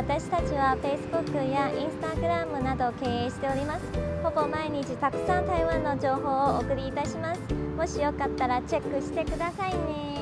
私たちは Facebook や Instagram など経営しております。ほぼ毎日たくさん台湾の情報をお送りいたします。もしよかったらチェックしてくださいね。